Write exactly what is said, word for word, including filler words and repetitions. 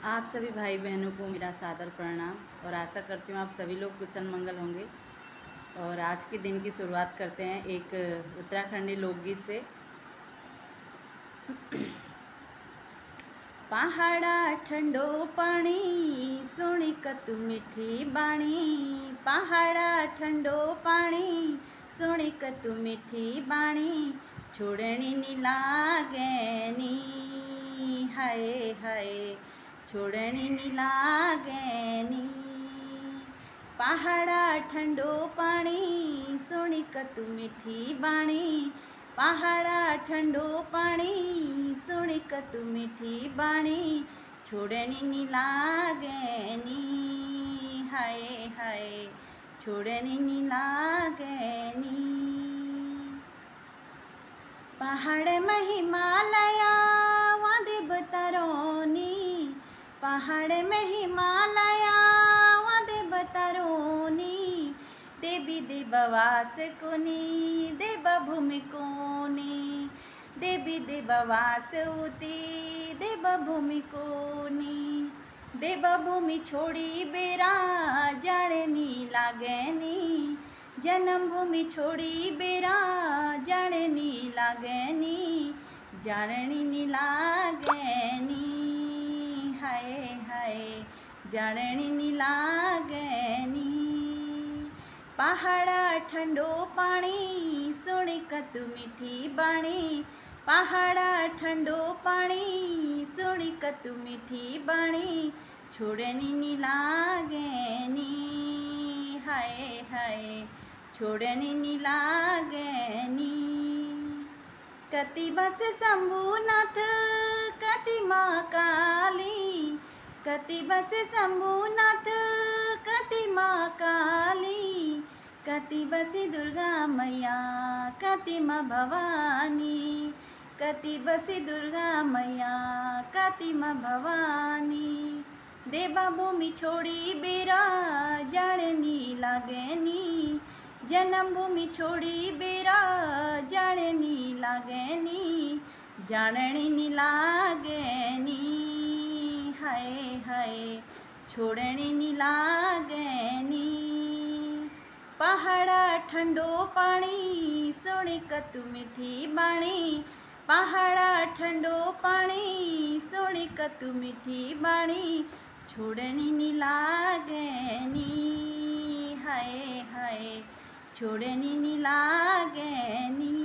आप सभी भाई बहनों को मेरा सादर प्रणाम और आशा करती हूँ आप सभी लोग कुशल मंगल होंगे। और आज के दिन की शुरुआत करते हैं एक उत्तराखंडी लोकगीत से। पहाड़ा ठंडो पानी सुनी कतु मीठी बाणी, पहाड़ा ठंडो पानी सुनी कतु मीठी बाणी, छोड़नी नी लागैनी हाय हाय छोड़नी नी लागैनी। पहाड़ा ठंडो पानी सुनी कतु मीठी बाणी, पहाड़ा ठंडो पानी सुनी कतु मीठी बाणी, छोड़नी नी लागैनी हाय हाय छोड़नी नी लागैनी। पहाड़ में हिमालया वादे बतारोनी, पहाड़ में हिमालया वादे बतारोनी, देवी देववास कोनी देवा भूमि कोनी, देवी देववास उती देवा भूमि कोनी, देवा भूमि छोड़ी बेरा जाने नी लागैनी, जन्म भूमि छोड़ी बेरा जाने नी लागैनी, जाननी नी लागैनी हाय हाय जाननी नी लागैनी। पहाड़ा ठंडो पानी सुनी कतु मीठी बाणी, पहाड़ा ठंडो पानी सुनी कतु मीठी बाणी, छोड़नी नी लागैनी हाय हाय छोड़नी नी लागैनी। कति बस शंभुनाथ कति माँ काली, कति बस शंभुनाथ कति माँ काली, कति बसी दुर्गा मैया कति माँ भवानी, कति बसी दुर्गा मैया कति माँ भवानी, देवा भूमि छोड़ी बेरा जाने लागैनी, जन्म भूमि छोड़ी बेरा जाने लागैनी, जाननी नी लागैनी हाय हाय छोड़नी नी लागैनी। पहाड़ा ठंडो पानी सुनी कतु मीठी बाणी, पहाड़ा ठंडो पानी सुनी कतु मीठी बाणी, छोड़नी नी लागैनी हाय हाय छोड़नी नी लागैनी।